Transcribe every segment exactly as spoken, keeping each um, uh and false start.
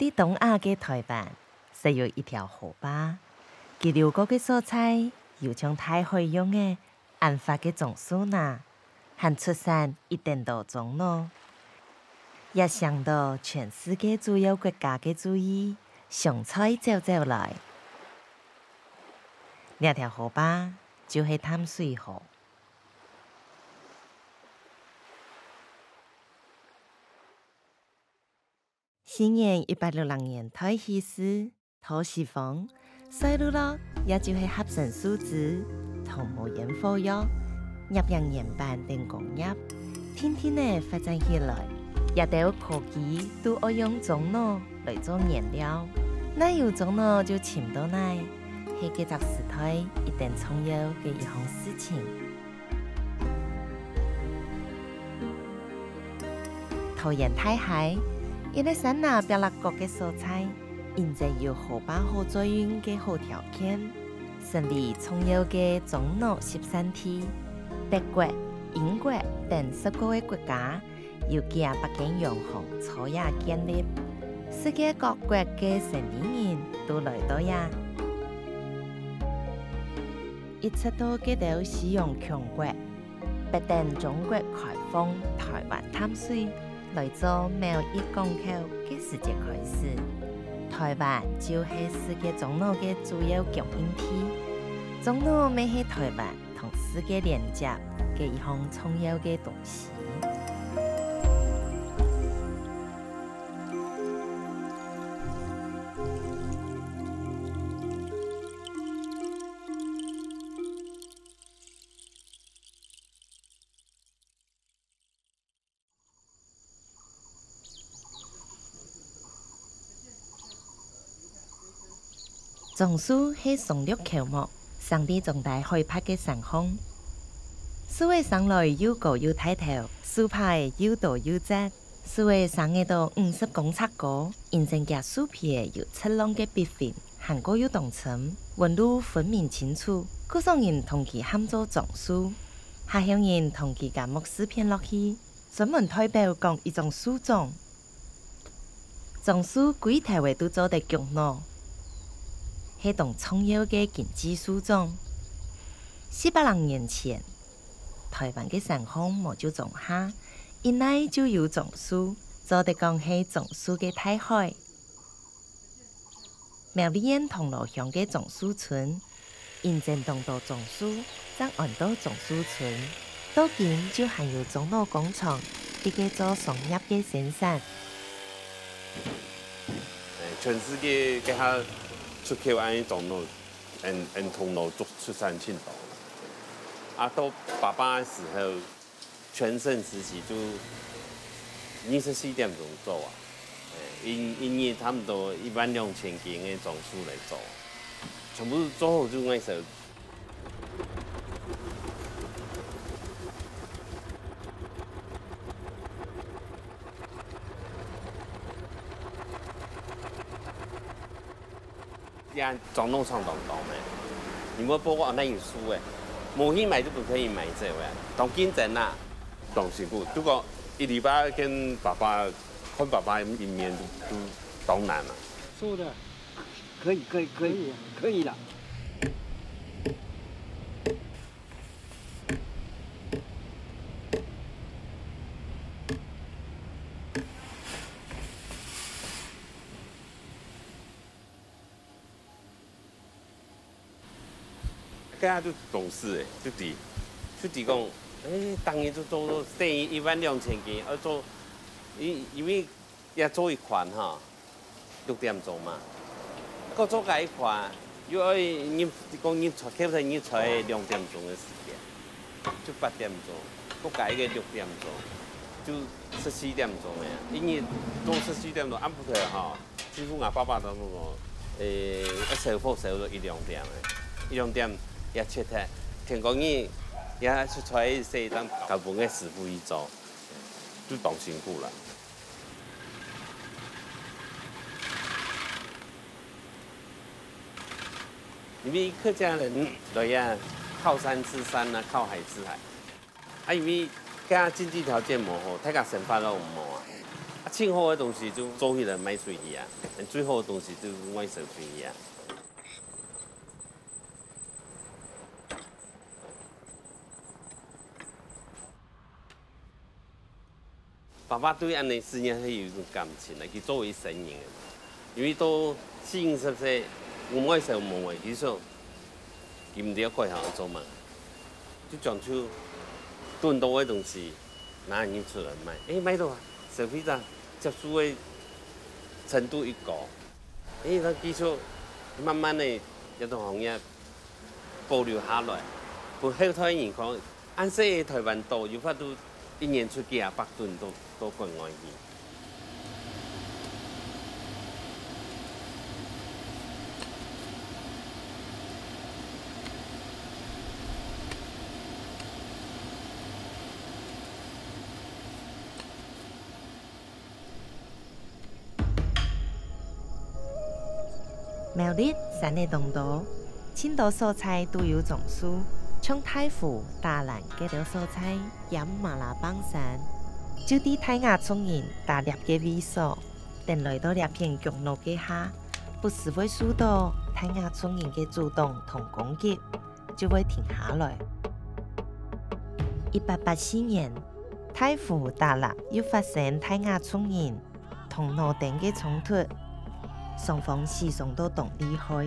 在东亚嘅台湾，是有一条河坝，佢流过嘅所在，有像太海洋嘅案发嘅种树呐，和出产一定多种咯，也想到全世界主要国家嘅注意，上菜走走来。呢条河坝就是淡水河。西元一八六六年台起时，土西方塞入了，也就是合成树脂、同无烟火药、入洋研办等工业，天天的发展起来，也都有科技都爱用樟脑来做燃料，那有樟脑就浸到奶，是这个时代一定重要的一项事情。桃园太海。因为山那别立国嘅所在，现在有河坝好作用嘅好条件，成为重要嘅樟脑集散地。德国、英国等十个个国家有几百间洋行初也建立，世界各国嘅城里人都来到呀。一直到佢哋使用强国，不等中国开放台湾淡水。来做贸易港口嘅时节开始，台湾就是世界樟脑嘅主要供应地。樟脑咪系台湾同世界连接嘅一项重要嘅东西。樟树是松绿乔木，生地种在海拔嘅上空。树嘅生来又高又大头，树派又大又窄。树嘅生嘅到五十公尺高，形成嘅树皮有七浪嘅笔fin，含过有同层，纹路分明清楚。古上人同其喊做樟树，下乡人同其将木丝片落去，专门代表讲一种树种。樟树规条位都做得强咯。系同重要嘅经济树种。四百零年前，台湾嘅上空冇就种下，因内就有樟树，做得讲系樟树嘅大海。苗栗县铜锣乡嘅樟树村，因正东道樟树，将按到樟树村，到今就含有樟脑工厂，一个做商业嘅生产。 全世界给他。出口安尼樟脑，按按铜锣做出产青岛。啊，到爸爸的时候，全盛时期就二十四点钟做啊，因因为差不多一万两千斤的樟树来做，全部做好就那时候。呀，樟脑厂当当的，你们包括那有书诶，冇去买就不可以买这位，当竞争啦，当辛苦。如果一礼拜跟爸爸看爸爸一面都都当难了。 说的，可以可以可以可以了。 个下就懂事诶，就伫就伫讲，诶，当年就做做等于一万两千斤，而做，因因为也做一款哈，六点钟嘛，个做个一款，又要你讲你出开头你出两点钟的时间，就八点钟，个改个六点钟，就十四点钟诶，因为做十四点钟按不开哈，几乎俺爸爸都那个，诶，一收货收到一两点诶，一两点。也切开，听讲你也出出来说当搞本个师傅一做，就当辛苦了。因为客家人对呀，靠山吃山啊，靠海吃海。啊，因为家经济条件无好，大家生活都唔好啊。啊， 清好的东西就做起来卖出去啊，最好的东西就卖售出去啊。爸爸对安尼事业是有一种感情的，佢作为成人的，因为到四五十岁，我冇時候冇為，其實佢唔知要開行做嘛，就講出多多的東西拿人出來賣，誒賣到啊，消費者接受的程度一高，誒，佢技術慢慢的一種行業保留下來，不後台人講，按說台灣島有法度一年出幾啊百噸都都國外去。 苗栗山的东岛，青岛蔬菜都有种树，像太湖、大蘭幾條蔬菜，飲馬拉邦山，就啲泰雅村人打獵嘅味素，等來到獵片腳路嘅下，不時會受到泰雅村人嘅主動同攻擊，就會停下來。一八八四年，太湖、大蘭又發生泰雅村人同諾丁嘅衝突。雙方死傷都同厲害。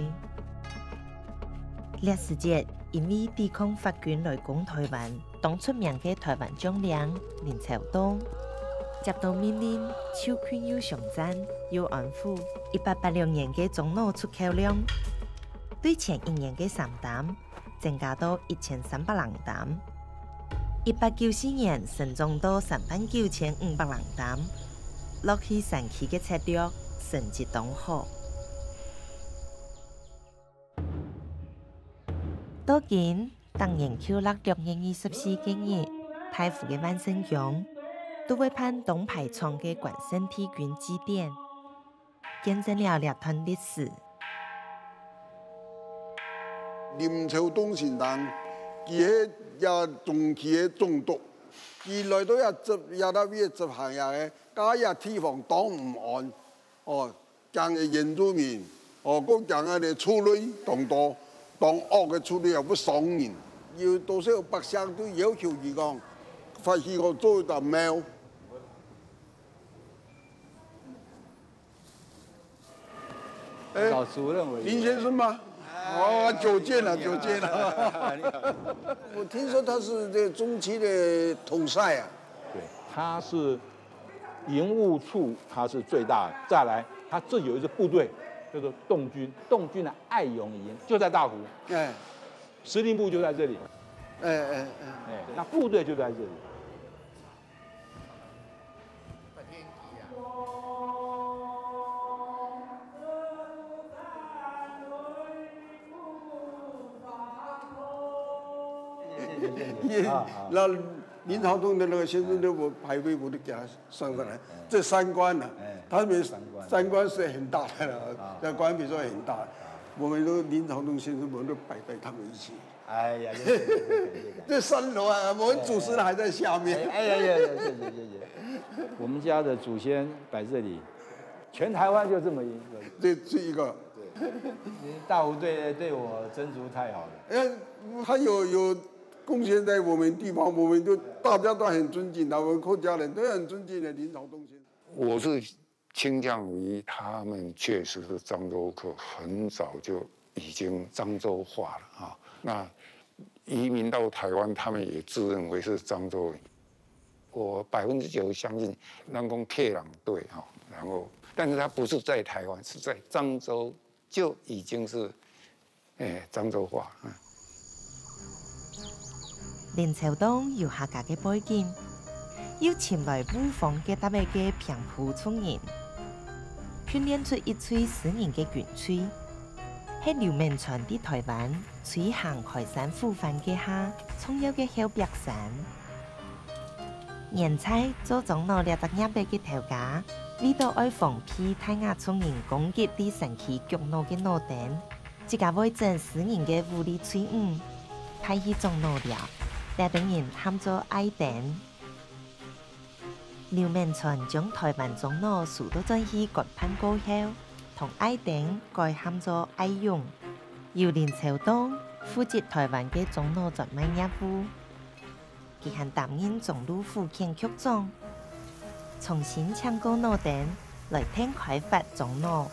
歷時節因為抵抗法軍來攻台灣，當出名嘅台灣將領林朝東接到命令，超權又上戰又安撫。一八八六年嘅總農出口量對前一年嘅三擔增加到一千三百人擔。一八九四年成長到三萬九千五百人擔，落去山區嘅策略。成績當好，到今當然扣落六月二十四日，太湖嘅萬聖宮都會判東排廠嘅關聖帝君祭典，見證了這段歷史。 林朝東先生，佢喺也中期嘅總督，佢來到也執也到邊執行也嘅，加也地方當唔安。哦，講嘅原住民，哦，講講嘅啲處理當多，當惡嘅處理又不爽人，要多少百姓都要求佢講，發起我做一笪廟。哎， 老主任委員， 林先生嗎？哦，久見了，久見了。我聽說他是這中期的統帥啊。 對，他是。營務處它是最大的，再來它這有一支部隊叫做洞軍，洞軍的愛勇營就在大湖，哎，司令部就在這裡，哎哎哎哎，那部隊就在這裡。 也那林朝東的那個先生的我排位我都給他算過來，這三關呢，他們三關是很大的了，這關比說很大，我們都林朝東先生我們都擺在他們一起。哎呀，這三樓啊，我們祖師還在下面。哎呀呀，謝謝謝謝。 我們家的祖先擺這裡，全台灣就這麼一個。 這這一個。 對。大湖對對我曾祖太好了。 哎，他有有。貢獻在我們地方，我們都大家都很尊敬他，我們客家人都很尊敬的林朝東先生。 我是傾向於他們確實是漳州客，很早就已經漳州化了啊。那移民到台灣，他們也自認為是漳州人。我百分之九十相信南宮客人對哈，然後，但是他不是在台灣，是在漳州就已經是，誒漳州化啊。 林朝東有客家嘅背景，要前來武防嘅特別嘅平埔村人，訓練出一吹死人嘅軍吹，喺劉銘傳啲台灣吹行開山呼飯嘅下，重要嘅後壁山。現在做總攞掠得一百嘅頭家，為到愛防批泰雅村人攻擊啲神奇腳路嘅諾丁，自家會整死人嘅武力吹五，太去總攞了。但等人喊做愛丁， 刘铭传将台湾总督数到转去割判过后，同爱丁改喊做爱勇，由林朝东负责台湾嘅总督专门业务。佢还担任总督府县局长，重新抢过脑顶来听开发总督。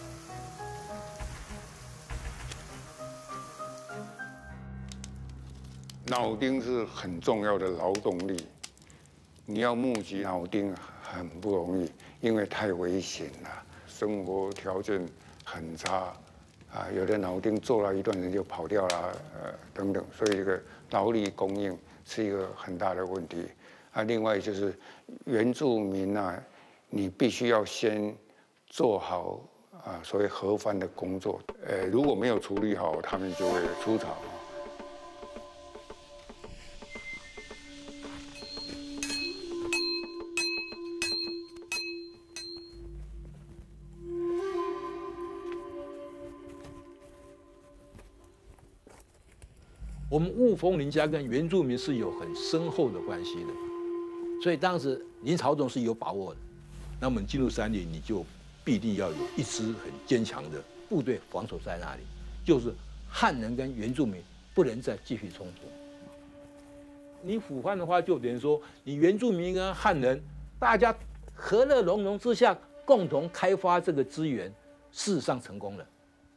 脑丁是很重要的劳动力，你要募集脑丁很不容易，因为太危险了，生活条件很差，啊，有的脑丁做了一段人就跑掉了，呃，等等，所以这个劳力供应是一个很大的问题。啊，另外就是原住民啊，你必须要先做好啊所谓核番的工作，呃，如果没有处理好，他们就会出草。 我们雾峰林家跟原住民是有很深厚的关系的，所以当时林朝栋是有把握的。那么你进入山里，你就必定要有一支很坚强的部队防守在那里，就是汉人跟原住民不能再继续冲突。你腐番的话，就等于说你原住民跟汉人大家和乐融融之下，共同开发这个资源，事实上成功了。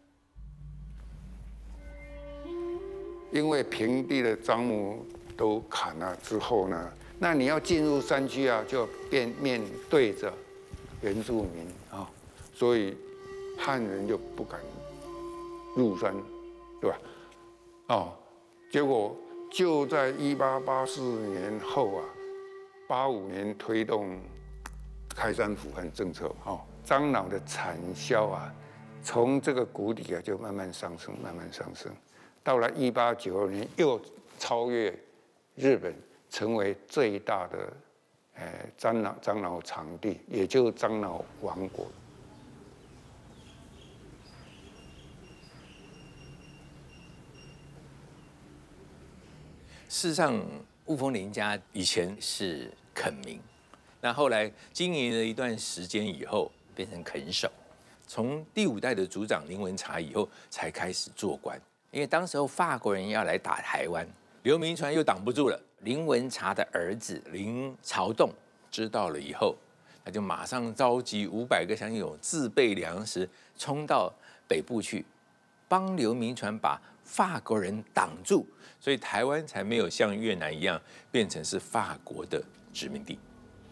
因为平地的樟木都砍了之后呢，那你要进入山区啊，就便面对着原住民啊，所以汉人就不敢入山，对吧？哦，结果就在一八八四年后啊，八五年推动开山抚番政策，哦，樟脑的产销啊，从这个谷底啊就慢慢上升，慢慢上升。到了一八九二年，又超越日本，成为最大的呃樟脑樟脑场地，也就是樟脑王国。 事实上，雾峰林家以前是垦民，那后来经营了一段时间以后，变成垦守。从第五代的族长林文茶以后，才开始做官。因为当时候法国人要来打台湾，刘铭传又挡不住了。林文茶的儿子林朝栋知道了以后，他就马上召集五百个乡亲有自备粮食，冲到北部去，帮刘铭传把法国人挡住，所以台湾才没有像越南一样变成是法国的殖民地。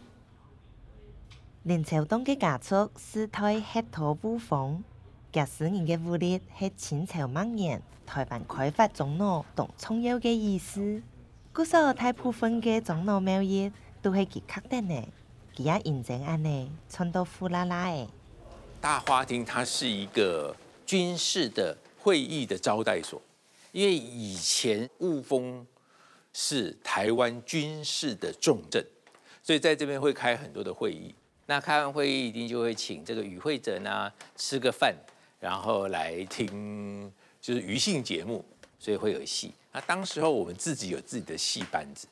林朝栋嘅家族世代血土不逢。假使人嘅武力係清朝末年台灣開發樟腦同重要嘅意思，故所大部分嘅樟腦貿易都係佢確定嘅，佢也認證安尼，傳到呼啦啦嘅。 大花廳它是一個軍事的會議的招待所，因為以前霧峰是台灣軍事的重鎮，所以在這邊會開很多的會議。那開完會議一定就會請這個與會者呢吃個飯。然後來聽就是餘興節目，所以會有戲。那當時候我們自己有自己的戲班子。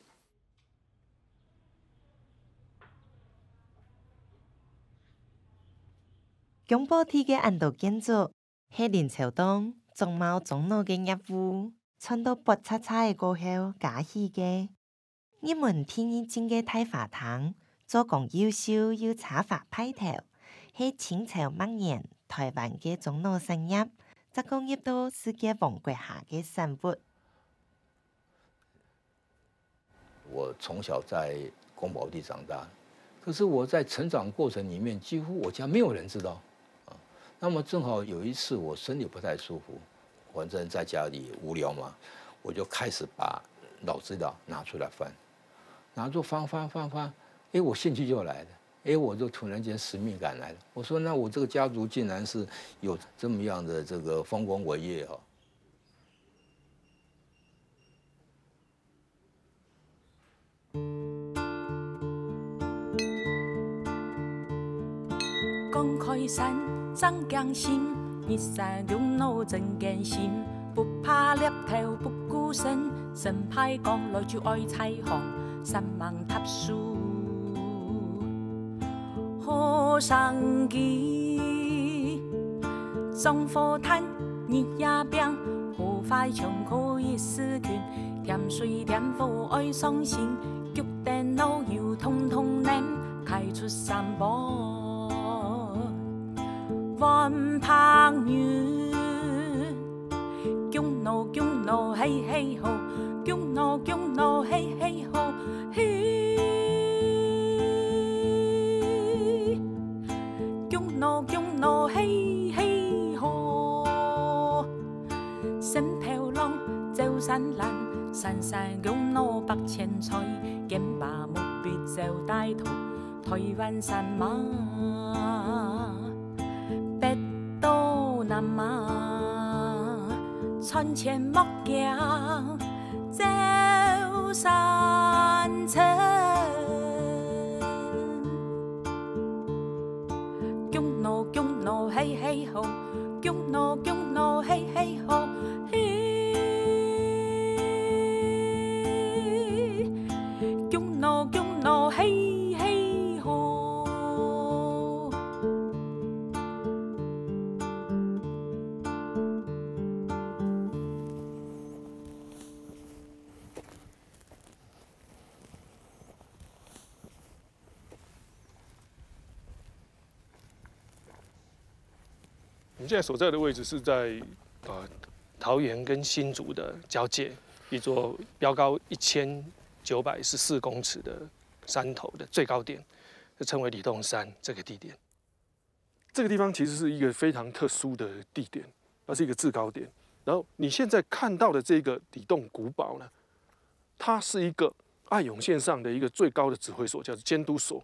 宮保體嘅安道建築係林朝棟種茂樟腦嘅業務，傳到博叉叉嘅過後加起嘅。人們天然正嘅大花堂，做工優秀又插花派頭，係清朝末年。台灣嘅樟腦產業，則工業到世界王國下嘅產物。 我從小在宮保地長大，可是我在成長過程裡面，幾乎我家沒有人知道。啊，那麼正好有一次我身體不太舒服，反正在家裡無聊嘛，我就開始把老資料拿出來翻，拿住翻翻翻翻，哎，我興趣就來了。哎，我就突然間使命感來了。我說，那我這個家族竟然是有這麼樣的這個豐功偉業哈。 講開山長江心，日曬兩腦真艱辛，不怕獵頭不顧身，身派講來就愛彩虹，山芒塔樹。 路上去，中火炭日夜拼，好快冲可以死拳，甜水甜火爱上心，脚电脑又通通连，开出三步，万旁远，强怒强怒嘿嘿吼，强怒强怒嘿嘿吼，嘿。 no 强怒嘿嘿吼，身飘浪走山岚，山山强怒百千彩，剑拔木笔走大途，台湾山马北到南马，船前木匠走山城。 强怒嘿嘿吼，强怒强怒嘿嘿吼，嘿，强怒强怒嘿嘿吼。 我们现在所在的位置是在呃桃园跟新竹的交界，一座标高一千九百十四公尺的山头的最高点，就称为李洞山这个地点。这个地方其实是一个非常特殊的地点，它是一个制高点。然后你现在看到的这个李洞古堡呢，它是一个爱永线上的一个最高的指挥所，叫做监督所。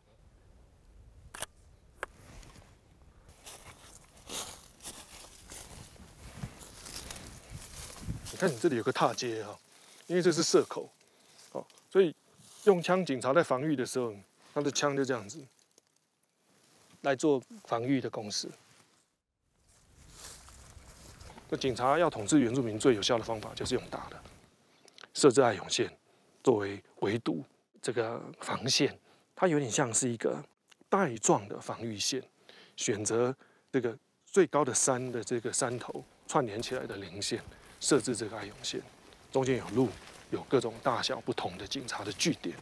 你看，你这里有个踏阶哈，因为这是射口，哦，所以用枪警察在防御的时候，他的枪就这样子来做防御的攻势。那警察要统治原住民最有效的方法就是用打的，设置爱永线作为围堵这个防线，它有点像是一个带状的防御线，选择这个最高的山的这个山头串联起来的零线。 设置这个爱永线，中间有路，有各种大小不同的警察的据点。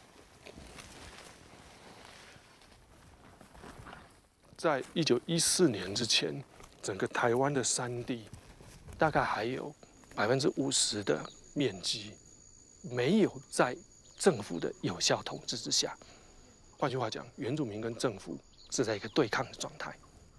在一九一四年之前，整个台湾的山地大概还有百分之五十的面积没有在政府的有效统治之下。换句话讲，原住民跟政府是在一个对抗的状态。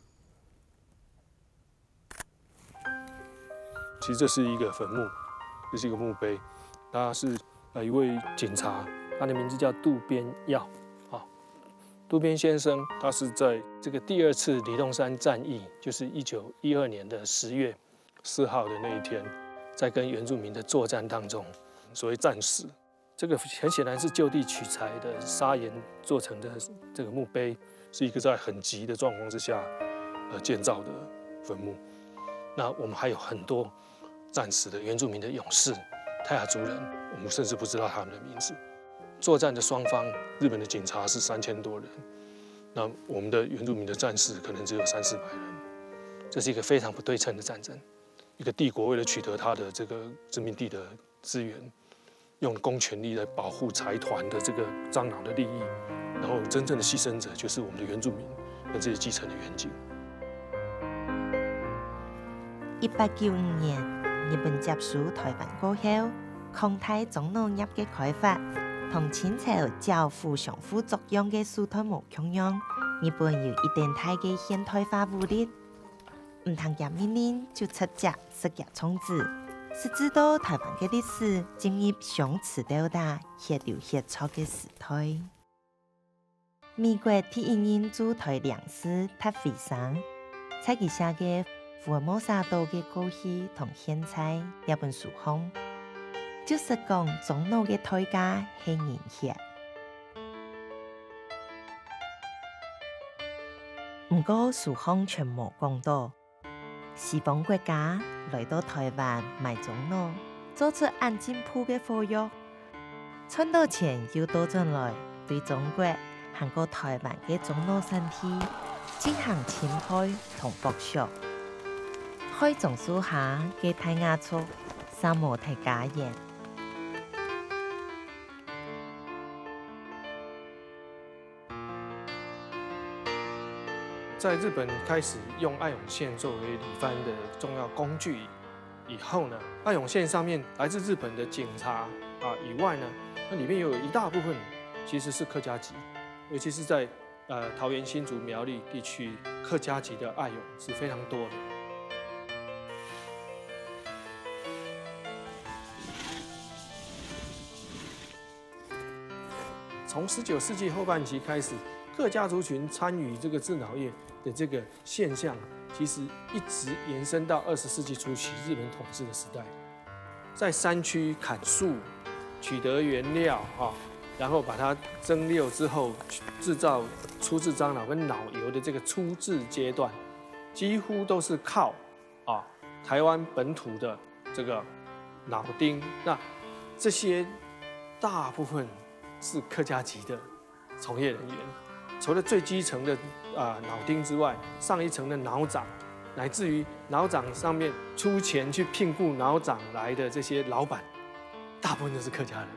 其实这是一个坟墓，这是一个墓碑，他是呃一位警察，他的名字叫渡边耀，啊，渡边先生，他是在这个第二次李洞山战役，就是一九一二年的十月四号的那一天，在跟原住民的作战当中，所谓战死，这个很显然是就地取材的砂岩做成的这个墓碑，是一个在很急的状况之下呃建造的坟墓。那我们还有很多。 战死的原住民的勇士，泰雅族人，我们甚至不知道他们的名字。作战的双方，日本的警察是三千多人，那我们的原住民的战士可能只有三四百人。这是一个非常不对称的战争。一个帝国为了取得他的这个殖民地的资源，用公权力来保护财团的这个樟脑的利益，然后真正的牺牲者就是我们的原住民跟这些基层的远景。 一八九五年。 日本接手台湾過後，抗泰種農業嘅開發同清朝交付相互作用嘅蘇台無共樣，日本有一定大嘅現代化武力。唔通夾命令就出隻實業衝子，是知道台灣嘅歷史進入相似鬥打、血流血錯嘅時代。美國第一任駐台領事塔菲生，在佢寫嘅。 福爾摩沙島嘅過去同現在一本書封，就是講種農嘅代價係人血。不過書封全無講到，西方國家來到台灣買種農，做出按進鋪嘅貨藥，賺到錢又倒轉來對中國行過台灣嘅中路山地進行欽開同博學，開種樹下嘅大雅族三毛提家園。 在日本开始用爱永线作为理帆的重要工具以后呢，爱永线上面来自日本的警察啊以外呢，那里面又有一大部分其实是客家籍，尤其是在呃桃园、新竹、苗栗地区，客家籍的爱永是非常多的。从十九世纪后半期开始，客家族群参与这个制脑业的这个现象，其实一直延伸到二十世纪初期日本统治的时代，在山区砍树，取得原料啊，然后把它蒸馏之后，制造初制樟脑跟脑油的这个初制阶段，几乎都是靠啊台湾本土的这个脑丁。那这些大部分是客家籍的从业人员。除了最基层的啊、呃、脑丁之外，上一层的脑长，乃至于脑长上面出钱去聘雇脑长来的这些老板，大部分都是客家人。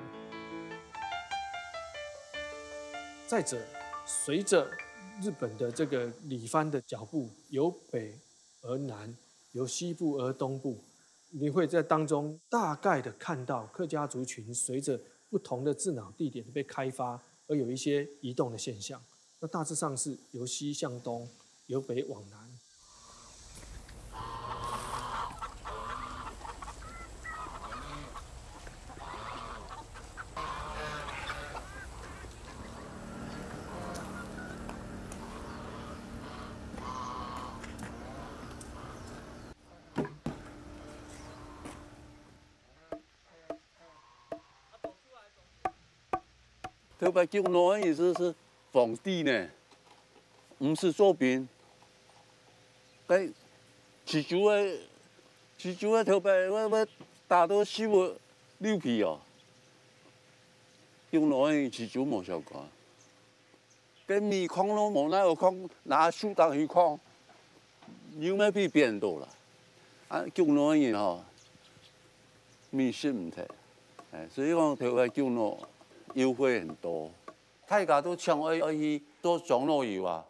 再者，随着日本的这个理帆的脚步由北而南，由西部而东部，你会在当中大概的看到客家族群随着不同的制脑地点被开发，而有一些移动的现象。那大致上是由西向东，由北往南。 特别叫我的意思是皇帝呢，不是作品。该起主的起主的特别我我打到死我六皮哦，叫我的起主冇效果。跟米矿咯，冇那个矿拿树当去矿，有咩比变多啦？啊，叫我的吼，米是唔得，哎，所以讲特别叫我优惠很多。大家都抢爱爱去做长老油啊，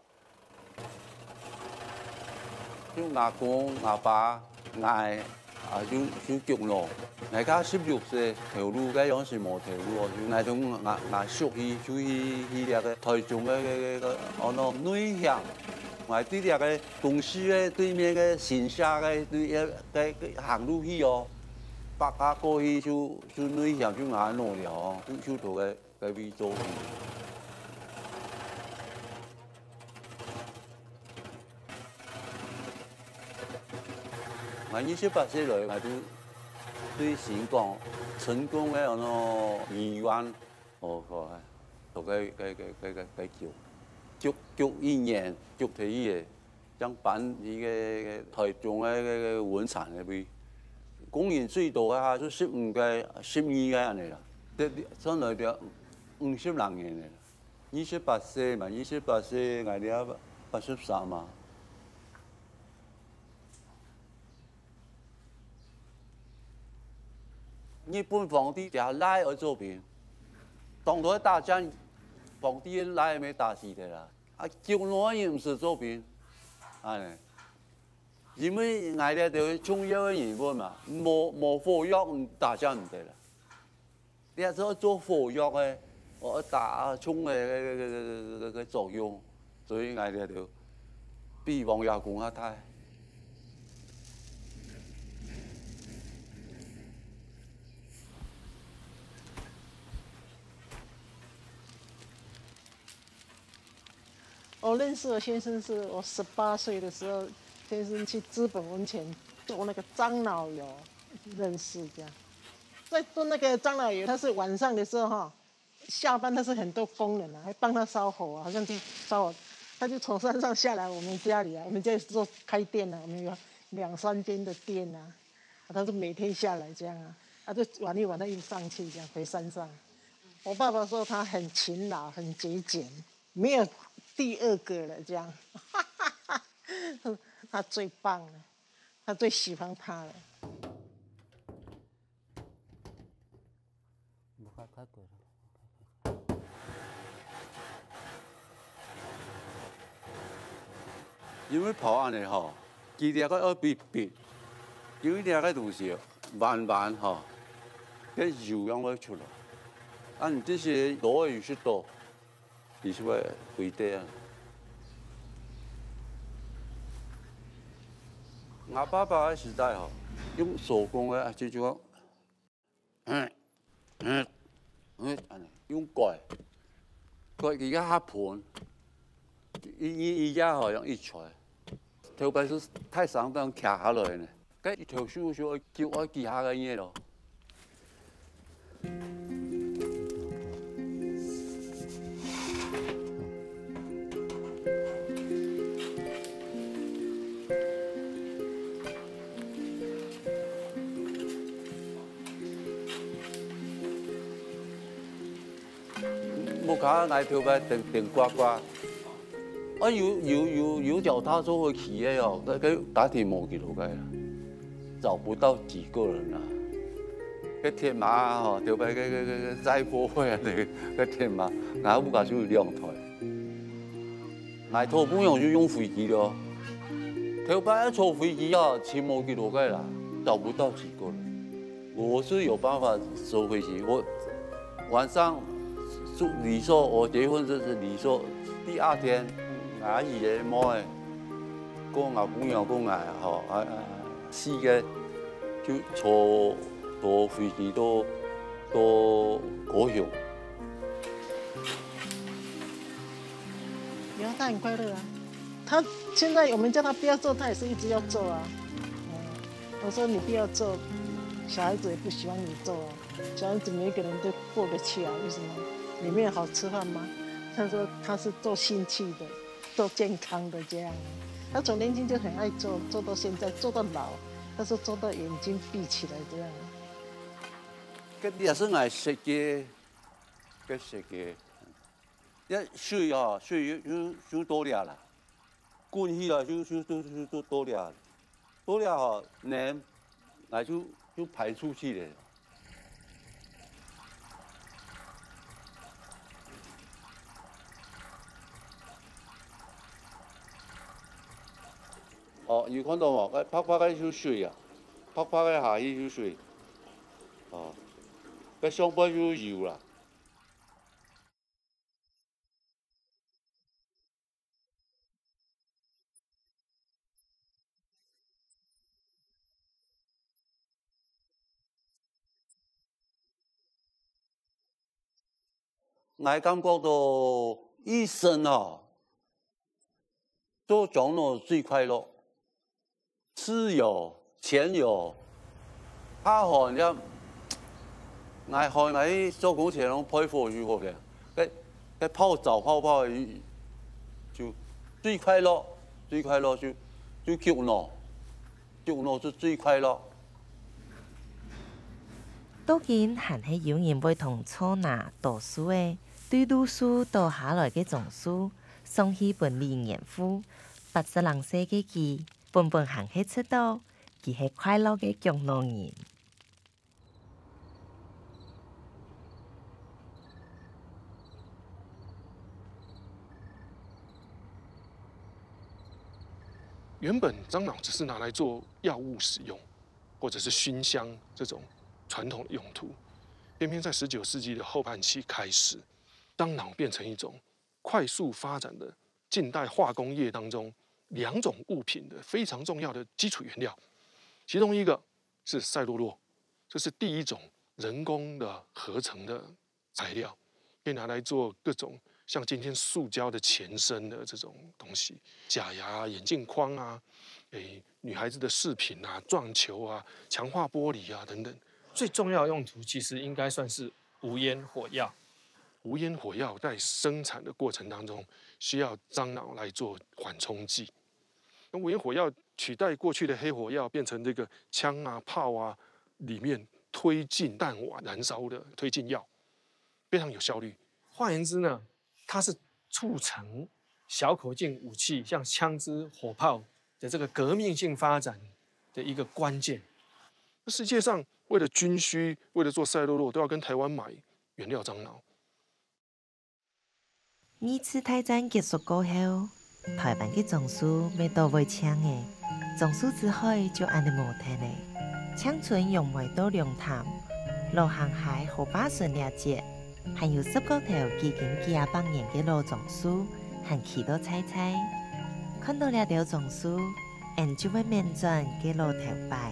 就阿公阿爸嗌啊，就就強咯。大家十六歲條路嘅嗰時冇條路哦，就嗌種牙牙熟去就去去嗰個台中嘅嘅個哦喏內向，我對嗰個東市嘅對面嘅新社嘅對嘅嘅行路去哦，北下過去就就內向就嗌攞了哦，就就到嘅嘅位做去。我二十八歲來，我都對成功成功嘅嗰個意願，哦個，同佢佢佢佢佢佢叫，足足一年足睇嘢，將辦呢個台中嘅嘅文產嘅位，公園最多啊，都十五個、十二個人嚟啦，即將來就五十零人嚟啦。二十八歲嘛，二十八歲我哋八十三嘛。日本皇帝就賴ở作品，當到大戰，皇帝賴沒打死的啦。啊，叫我也唔是作品，係，因為我哋就重要嘅人物嘛，冇冇火藥打仗唔得啦。你係做做火藥嘅，我打衝嘅嘅嘅嘅作用，所以我哋就比王爺公下大。 我认识的先生是我十八岁的时候，先生去资本温泉做那个樟脑油，认识这样。在做那个樟脑油，他是晚上的时候哈，下班他是很多工人啊，还帮他烧火啊，好像去烧火，他就从山上下来我们家里啊，我们家里做开店啊，我们有两三间的店啊，他是每天下来这样啊，他就玩一玩，他又上去这样回山上。我爸爸说他很勤劳，很节俭。 没有第二个了，这样。他最棒了，他最喜欢他了。 因为跑案的吼，几条个要比比，有一条个就是慢慢吼，个油样会出来。按这些罗有些多，你是会回地啊。我爸爸的时代吼，用手工的就就讲，嗯嗯嗯，用拐，拐而家下盤，伊伊而家好像一出來，頭擺是太長當徛下來呢，咁一條樹就叫我記下嘅嘢咯。木卡挨條擺定定呱呱，啊有有有有腳踏車會騎嘅哦，那個打鐵冇幾多個啦，找不到幾個人啦。個鐵馬吼，條擺個個個個載貨貨啊，個個鐵馬，挨木卡就兩台，挨頭不用就用飛機咯，條擺一坐飛機啊，錢冇幾多個啦，找不到幾個人。我是有辦法坐飛機，我晚上。你說我結婚就是你說第二天，阿姨嘅冇嘅，個阿公又個阿吼啊啊四個就坐坐飛機到到高雄。 然后他很快樂啊，他現在我們叫他不要做，他也是一直要做啊。嗯，我說你不要做，小孩子也不喜歡你做啊。小孩子每一個人都過得去啊，為什麼？里面好吃飯嗎？他說他是做興趣的，做健康的這樣。他從年輕就很愛做，做到現在，做到老。他說做到眼睛閉起來這樣。 個也是愛設計，個設計，一水啊水就就多了啦，滾起來就就就就就多了，多了哈，黏，那就就排出去了。哦，有看到冇？拍拍嘅就水啊，拍拍嘅下去就水。哦，個上邊就油啦。我感覺到一生啊，做總統最快樂。吃有，錢有，他好像，我看那做工錢攏佩服如何嘅，佢佢泡澡泡泡就最快樂，最快樂就就腳腦，腳腦就最快樂。 都見還係有人會同錯拿讀書嘅，對讀書讀下來嘅種書，送去本李嚴夫，八十零歲嘅佢。本本行起出道，佢係快樂嘅強農人。 原本樟脑只是拿来做药物使用，或者是熏香这种传统的用途，偏偏在十九世纪的后半期开始，樟脑变成一种快速发展的近代化工业当中。两种物品的非常重要的基础原料，其中一个是赛璐珞，这是第一种人工的合成的材料，可以拿来做各种像今天塑胶的前身的这种东西，假牙、眼镜框啊，诶，女孩子的饰品啊、撞球啊、强化玻璃啊等等。最重要的用途其实应该算是无烟火药。无烟火药在生产的过程当中，需要樟脑来做缓冲剂。那无烟火药取代过去的黑火药，变成这个枪啊、炮啊里面推进弹丸燃烧的推进药，非常有效率。换言之呢，它是促成小口径武器，像枪支、火炮的这个革命性发展的一个关键。世界上为了军需，为了做赛璐珞，都要跟台湾买原料樟脑。 二次大战结束过后，台湾嘅总书未到会枪嘅，总书之海就安尼无停咧。枪村用梅岛龙潭、罗航海和巴顺列节，还有十个头几经几啊百年嘅老总书，和其他猜猜，看到了条总书，人就会面转嘅老头拜。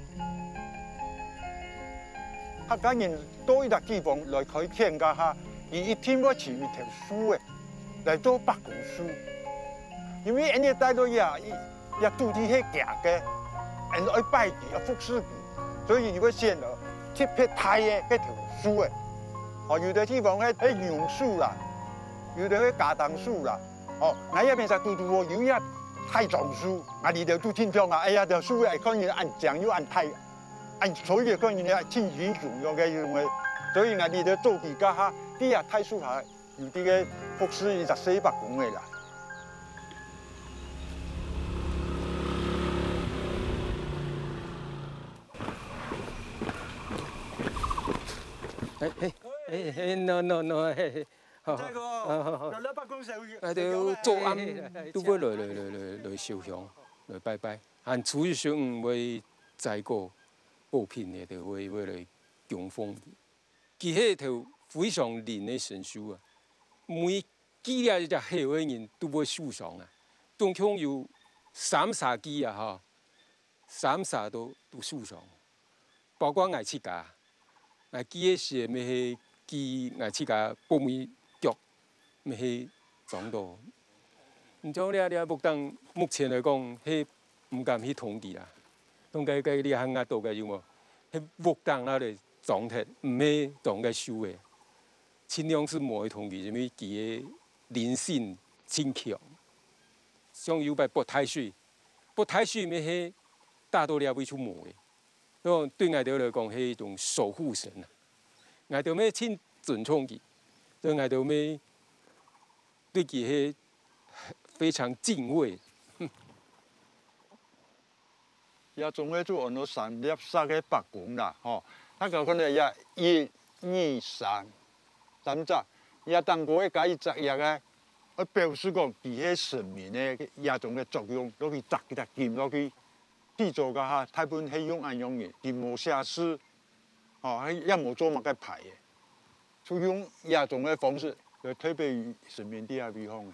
客家人多一笪地方來佢聽家下，而一天要持一條書嘅嚟做白公書，因為人哋帶到呀，也肚子係夾嘅，人愛拜祭，要服侍佢，所以如果先了特別大嘅嗰條書嘅，哦，有啲地方係係榕樹啦，有啲係假當樹啦，哦，我一邊就嘟嘟有一太撞樹，我哋就都天窗啊，哎呀，條樹係可以按正要按太。按所有個人咧，千幾重要嘅認為，所以我哋咧做而家下啲人睇書下，有啲嘅服侍就四百公嘅啦。 哎哎哎哎 ，no no no， 嘿嘿，好，好好好。啊，就做暗都要來來來來來燒香，來拜拜，按初一十五為載過。補品嘅就會會來供奉，佢係條非常靈嘅神書啊！每幾日一隻黑嘅人都會受傷啊！總共有三十幾啊嚇，三十都都受傷，包括我自家，我記嘅時咪係記我自家半尾腳，咪係撞到。唔知咧咧，目當目前來講係唔敢去統計啦。統計計啲行壓到嘅有冇？係木當那嚟狀態，唔係當嘅收嘅。盡量是冇去統計，因為佢嘅靈性真強。像有擺撥太水，撥太水咪係大多了會出毛嘅。所以對我哋嚟講係一種守護神啊！我哋咪親尊重佢，所以我哋咪對佢係非常敬畏。 也仲喺做按到三粒三嘅白公啦，吼，那個可能也一、二、三，三隻，也當過一解一隻嘢嘅，我表示講佢係神明嘅也種嘅作用，攞去摘佢隻劍，攞去製造個嚇，大部分係用按用嘅，佢冇瑕疵，哦，係也冇做乜嘅牌嘅，就用也種嘅方式嚟推俾神明啲下地方嘅。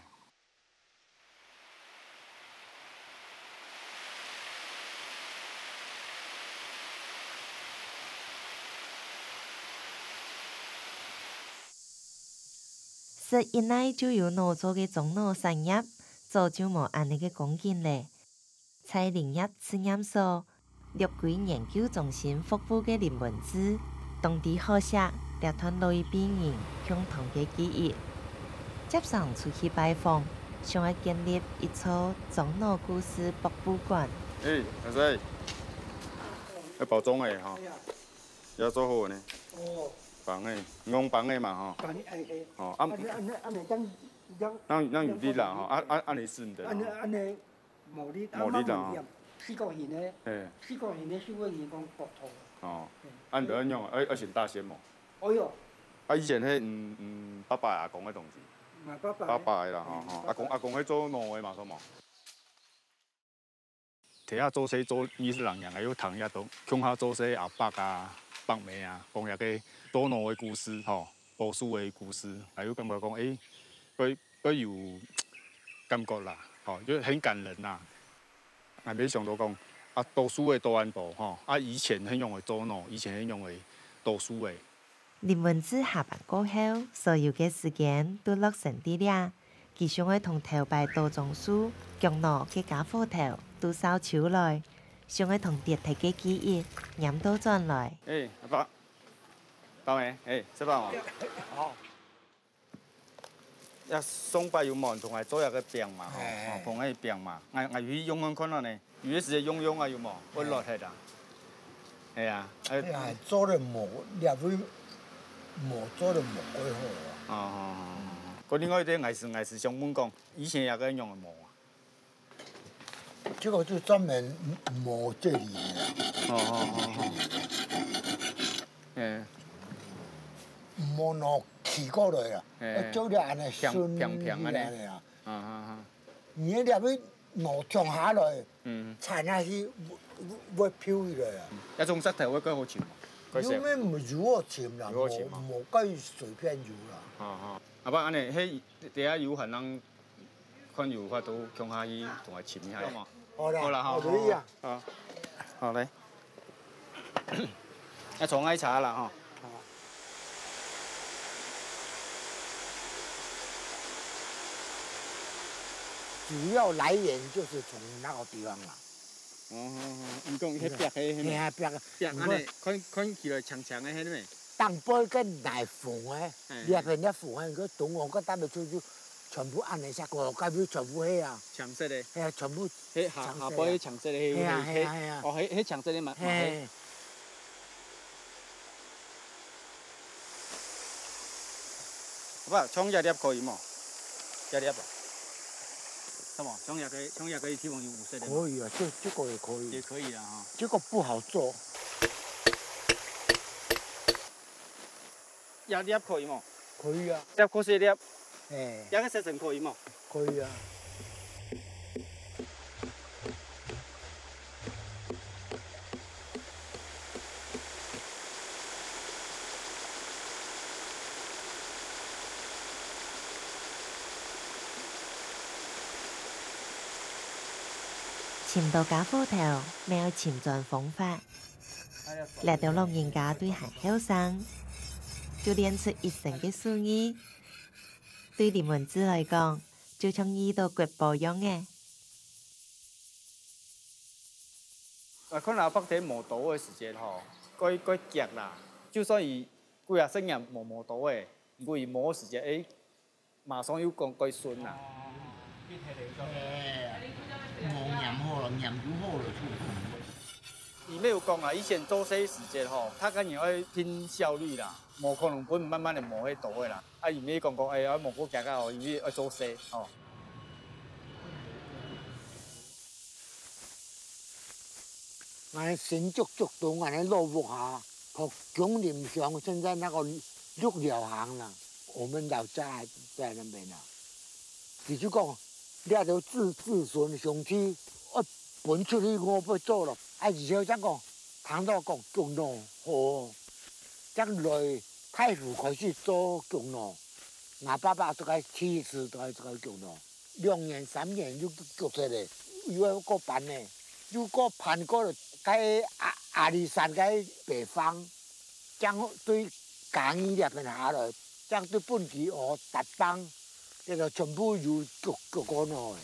十一內就有農作嘅種農產業，早就冇安尼嘅講緊咧。在林業試驗所、綠桂研究中心服務嘅林文志，當地學者列團老一輩人共同嘅記憶，接上出去拜訪，想要建立一座種農故事博物館。 誒，阿仔，要包裝嘅嚇，要做好呢。哦。放誒，用放誒嘛吼。放誒誒。哦，啊。安尼安尼安尼咁咁。咱咱有啲啦吼，啊啊安尼是唔得。安尼安尼無啲。無啲啦吼。四角形誒。誒。四角形誒，小個人講國土。哦。按着按用，而而且大些嘛。哦喲。啊，以前迄嗯嗯，爸爸阿公嘅同志。唔係爸爸。爸爸嘅啦吼吼，阿公阿公喺做農嘅嘛，錯冇。睇下做些做二十人人嘅有糖一度，鄉下做些阿伯啊、伯妹啊，講下個。多農嘅故事，吼，報書嘅故事，還有感覺講，誒，佢佢有感覺啦，吼，就很感人啦。我沒想到講，啊，讀書嘅多安部，吼，啊，以前很用嘅做農，以前很用嘅讀書嘅。 林文志下班過後，所有嘅時間都落成啲啦。佢想要同頭擺多種書，將農嘅家伙頭都掃出來，想要同地體嘅記憶飲到轉來。 誒，阿爸。包未？誒，食飯喎。好。一送拜有冇？同係做一個餅嘛，吼，碰喺餅嘛。我我去用用看下呢，有啲時用用啊有冇？我落嚟啦。係啊。誒。係做得冇，入去冇做得冇幾好啊。哦哦哦。 嗰另外一啲藝術藝術上門講，以前也個用嘅磨啊。 這個就專門磨這裡的。 哦哦哦哦。誒。 磨落起過來啦，做啲安尼順起來啦。 啊啊啊！ 而家入去磨長下來，殘下去會飄起來啊。 一種石頭會幾好潛。 有咩唔如何潛啦？磨磨雞隨便搖啦。 啊啊！阿伯，安尼迄第一有可能看有法度向下去同佢潛一下嘛。 好啦， 好啦，好。 可以啊。 好，好嚟。一從愛茶啦，嗬。 主要來源就是從那個地方啦。 哦哦哦，你講迄壁迄迄咩？啊壁啊！ 壁安尼看看起來長長的迄咩？ 當杯跟奶粉誒，裏邊啲粉個凍黃個打到出去，全部按一下，個隔壁全部係啊。 長色的。 係啊，全部。 迄下下杯長色的迄係啊係啊係啊。 哦，迄迄長色的嘛。 係。 不，葱一粒可以冇？一粒啊？什麼？葱也可以，葱也可以提供有五色的。 可以啊，這這個也可以。 也可以啊，哈。 這個不好做。 一粒可以冇？ 可以啊。 粒可四粒。誒。 一個色成可以冇？ 可以啊。 潛到假斧頭，沒有潛進方法。來到老人家對還後生，就練出一身嘅手藝。對你們子來講，就像遇到國寶樣嘅。 啊，可能北地磨刀嘅時間吼，該該夾啦。就算伊幾啊生人磨磨刀嘅，如果伊磨時間，誒，馬上要講該順啦。 磨鹽好了，鹽就好了， 伊咩有講啊？以前做些時間吼，他肯定愛拼效率啦，無可能本慢慢嚟磨迄刀嘅啦。啊，伊咩講講，哎呀，磨過夾較好，伊愛做些吼。 俺新竹竹東俺落木下，和景林鄉現在那個綠寮行啦，我們老家還在那邊啦。你就講。你啊，就自自順上去，我搬出去我要做咯。啊，而且怎講，聽到講姜孬好，將來太傅開始做姜孬，我爸爸都係妻子都係做姜孬，兩年三年就做出嚟，又個辦呢，又個盤過喺阿阿里山喺北方，將對港醫入邊下來，將對本地學特邦。這個全部有腳腳幹咯，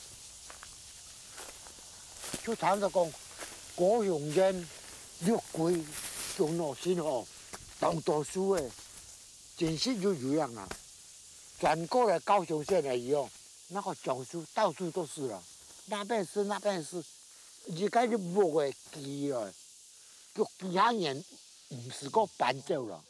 就談到講高雄人六龜種落先哦，當讀書誒，真是就有樣啊！轉過來高雄縣來以後，那個講書到處都是了，那邊是那邊是，而家就冇誒記了，腳其他人唔是個搬走了。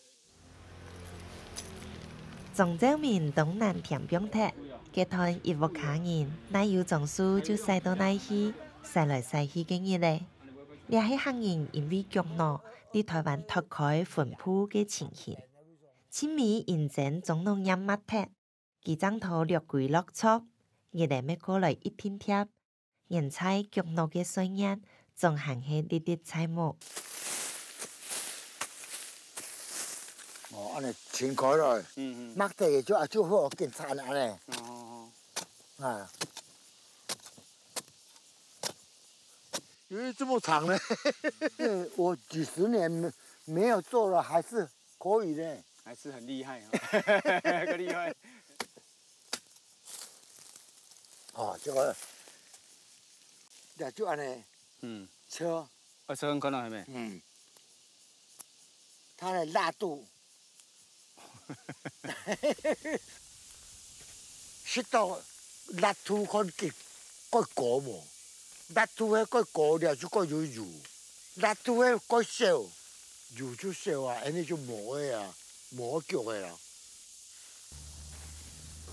漳州面東南田邊鐵，結團一屋卡人，乃有種樹就曬到乃去，曬來曬去嘅嘢咧。也係客人因為腳孬，喺台灣拓開分鋪嘅情形。前面認真總農業乜鐵，幾張圖略貴落錯，熱嚟咩過來一天貼，人猜腳孬嘅水印，仲行起啲啲菜木。 哦，安尼清開來，抹地嘅就啊就好見餐安尼。 哦哦。啊。因為這麼長呢，我幾十年沒沒有做了，還是可以的。 還是很厲害啊！個厲害。 哦，這個，就就安尼。 嗯。 車。 啊，車很可能係咪？ 嗯。它的辣度。食到辣度看見個果冇，辣度喺個果了就個有油，辣度喺個少，油就少啊，安尼就冇嘅啊，冇腳嘅啦。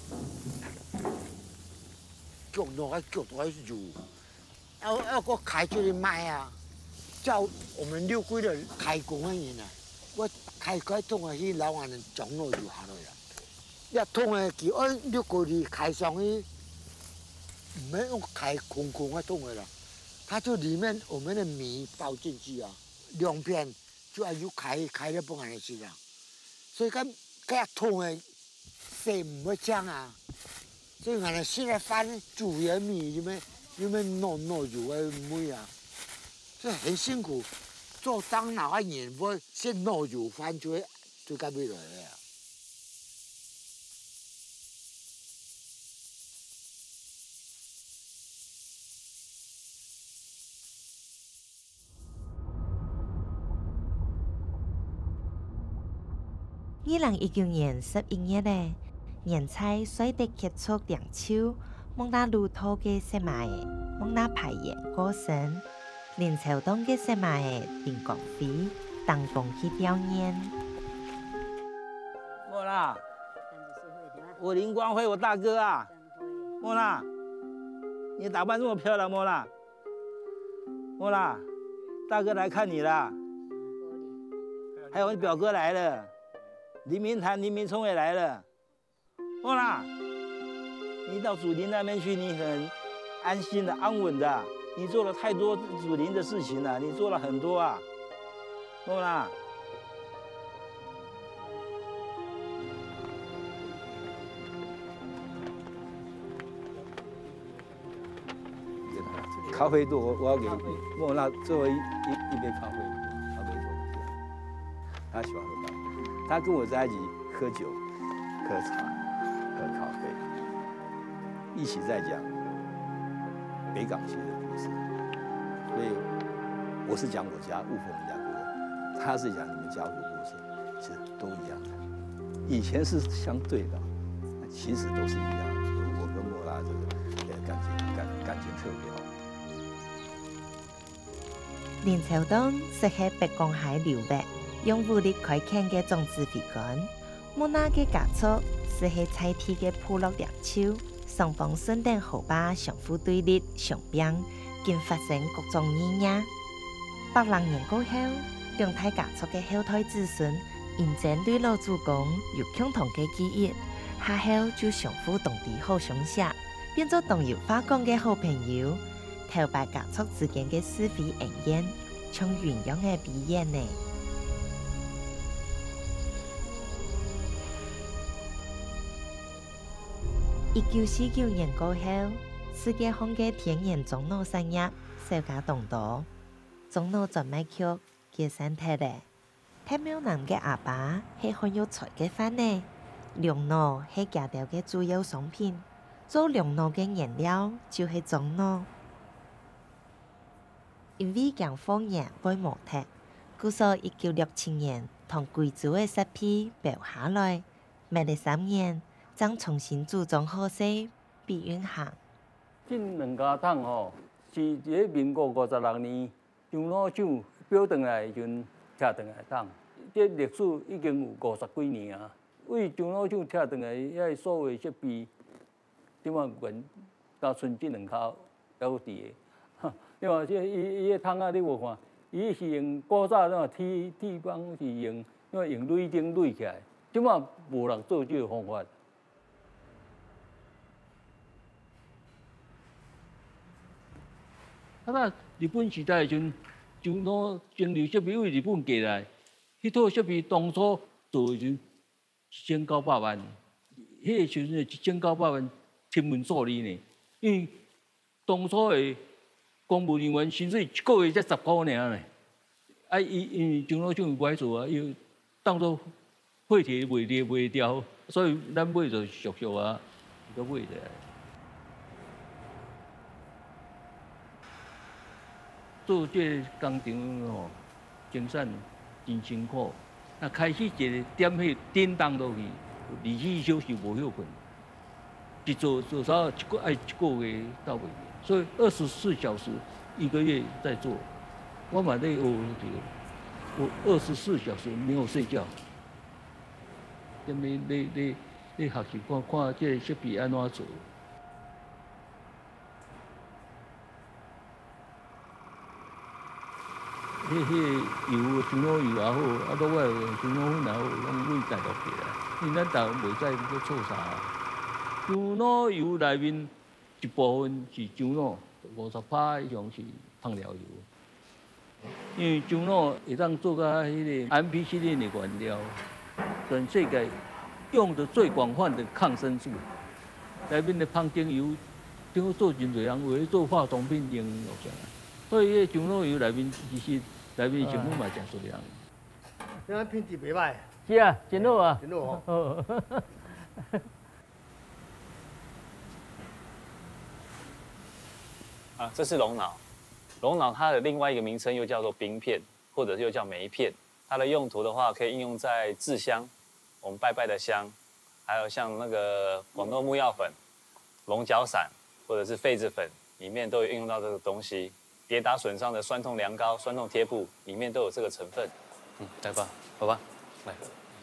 焗弄啊焗到去煮，要要个开出去卖啊。照我们六龟的开工的人啊，我开开通啊去老汉人种落就下来啦。一通的佢按六个里开上去，没用开空空的通的啦，它就里面我们的米包进去啊，两片就要有开开了不安的事啦。所以咁咁一通的食唔会香啊，所以我哋现在翻煮嘅米里面里面弄弄油嘅梅啊，所以很辛苦。做樟脑嘅人我先弄油翻就会就咁样来啊。 二零一九年十一月咧，年菜水的结束兩秋，蒙那路途嘅石馬嘅，蒙那排煙過身，連朝東嘅石馬嘅定光飛，當工去吊煙。 莫啦，我林光辉，我大哥啊，莫啦，你打扮这么漂亮，莫啦，莫啦，大哥来看你啦，还有你表哥来了。林明潭、林明聪也来了，莫啦，你到祖林那边去，你很安心的、安稳的。你做了太多祖林的事情了，你做了很多啊，莫啦。咖啡豆，我我要给莫娜最后一一一杯咖啡，咖啡豆，他喜欢喝咖啡。他跟我在一起喝酒、喝茶、喝咖啡，一起在讲北港区的故事。所以我是讲我家雾峰人家故事，他是讲你们家族故事，其实都一样的。以前是相对的，其实都是一样的。我跟莫拉这个感情感感情特别好。 林朝東是喺北江海流域。用武力開墾嘅種植地盤，莫那嘅家族是喺菜地嘅部落兩手，雙方順等後巴相互對立、相兵，竟發生各種意外。百零年過後，兩大家族嘅後代子孫因戰對老祖公有共同嘅記憶，下後就相互同地好相識，變做同有花講嘅好朋友。頭擺家族之間嘅是非恩怨，像鴛鴦嘅表演呢。一九四九年過後，世界上嘅天然樟腦產業稍加動盪，樟腦專賣區解散脫咧。太廟南嘅阿爸係很有才嘅範呢，龍腦係家頭嘅主要商品，做龍腦嘅原料就係樟腦。因為講方言會無脫，故所一九六七年同貴州嘅石批背下來，未嚟三年。將重新組裝好勢，避運行。 這兩家廠吼，是喺民國五十六年樟腦廠標轉來就拆轉來廠，這歷史已經有五十幾年啊。為樟腦廠拆轉來，遐所有設備點啊原到剩這兩家還有佇個。你話這伊伊個廠啊，你無看，伊是用古早那鐵鐵板是用，因為用鋁釘鋁起來，點啊無人做這個方法。啊！日本時代陣樟腦蒸餾設備為日本寄來，迄套設備當初做陣一千九百萬，迄個時陣一千九百萬天文數字呢。因為當初的公務人員薪水一個月才十塊爾呢。啊，伊因為樟腦廠唔歹做啊，伊當作廢鐵賣掉賣掉，所以咱買就俗俗啊，就買的。做这工程吼，精神真辛苦。那开始一个点迄叮当落去，二十四小时无休困，一做做啥一个爱一个月到尾，所以二十四小时一个月在做。我嘛在学这个，我二十四小时没有睡觉。因为你你你学习看看这设备安怎做。 迄迄油樟脑油也好，啊，落来樟脑粉也好，拢为大陆过来，因咱大陆袂使去做啥。樟脑油内面一部分是樟脑，五十趴以上是香料油。因为樟脑会当做甲迄个 M P 系列的原料，全世界用的最广泛的抗生素。内面的芳精油，顶做真侪人为做化妆品用落上来，所以迄樟脑油内面其实内面成分嘛真数量。 这样品质袂歹。 是啊，真好啊。 真好哦。 啊，这是龙脑。龙脑它的另外一个名称又叫做冰片，或者又叫梅片。它的用途的话，可以应用在制香，我们拜拜的香，还有像那个广东木药粉、龙角散或者是痱子粉，里面都有应用到这个东西。跌打损伤的酸痛凉膏、酸痛贴布，里面都有这个成分。嗯，来吧，好吧，来。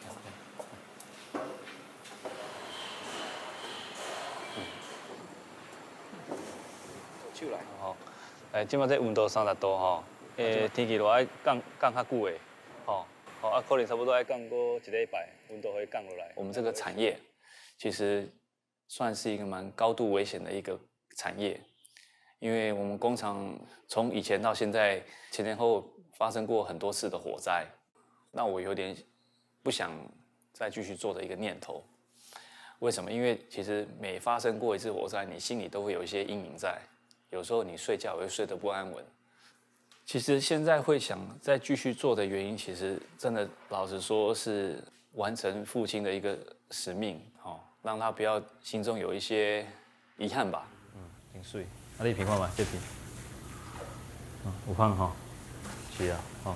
手来。 吼，诶，即摆这温度三十度吼，诶，天气落爱降降较久诶，吼，吼啊，可能差不多爱降过一礼拜，温度会降落来。我们这个产业其实算是一个蛮高度危险的一个产业，因为我们工厂从以前到现在前前后后发生过很多次的火灾，那我有点不想再继续做的一个念头。为什么？因为其实每发生过一次火灾，你心里都会有一些阴影在。有时候你睡觉也会睡得不安稳。其实现在会想再继续做的原因，其实真的老实说是完成父亲的一个使命，哦，让他不要心中有一些遗憾吧。 嗯，挺水。啊，你评看嘛，这评。嗯，有香吼。是啊，吼。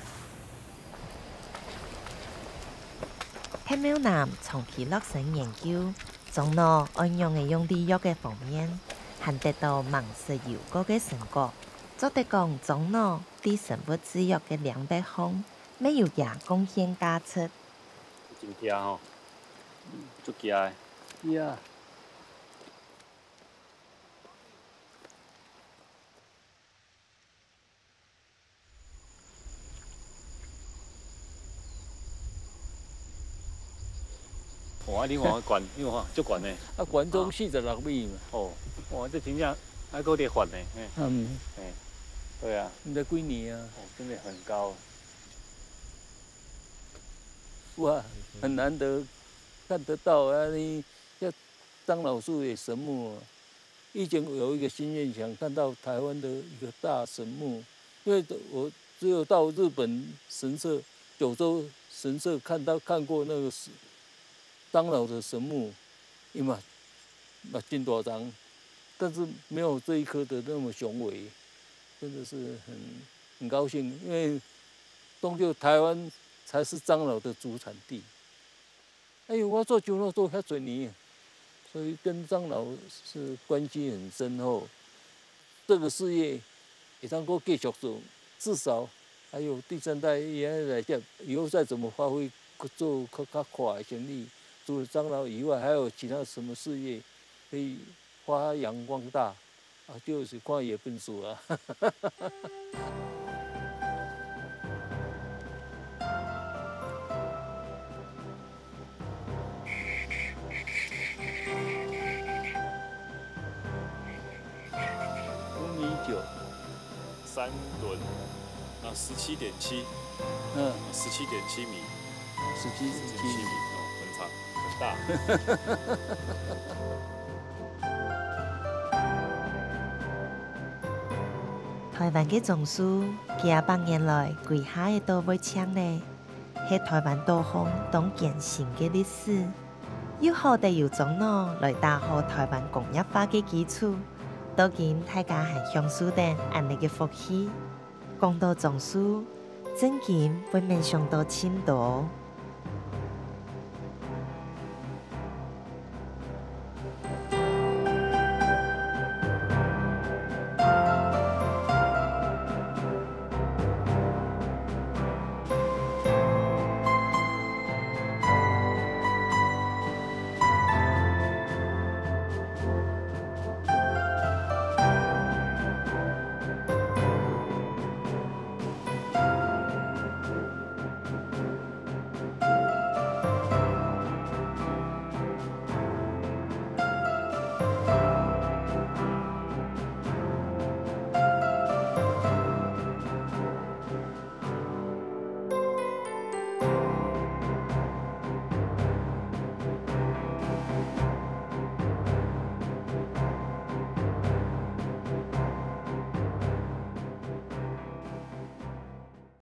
黑苗男长期落成研究樟脑应用的用地药嘅方面。还得到芒石油果嘅成果，做得讲樟脑对生物制约嘅两百项，没有也贡献加出。 真惊吼，足惊的。 是啊。 哇！你看悬，你看足悬的。 啊，悬中四十六米嘛。 哦，哇，这真正还够得悬的。 嗯。 哎，对啊。 你才几年啊？ 哦，真的很高。 哇，很难得看得到啊！你要张老师的神木，以前有一个心愿想看到台湾的一个大神木，因为我只有到日本神社、九州神社看到看过那个张老的神木，伊嘛嘛真大张，但是没有这一棵的那么雄伟，真的是很很高兴，因为终究台湾才是樟脑的主产地。哎呦，我做樟脑做遐多年，所以跟樟脑是关系很深厚。这个事业也能够继续做，至少还有第三代也来讲，以后再怎么发挥做较较快的生意。除了樟脑以外，还有其他什么事业可以发扬光大啊？就是看野本事啊！五米九， 三吨，那十七点七， 嗯， 十七点七米， 十七点七米。 大。 台湾嘅樟树几啊百年来归下嘅都会抢呢，系台湾多方当建成嘅历史，又好地由樟脑来打好台湾工业化嘅基础，当今大家还享受等安尼嘅福气。讲到樟树，真金未免上到青岛。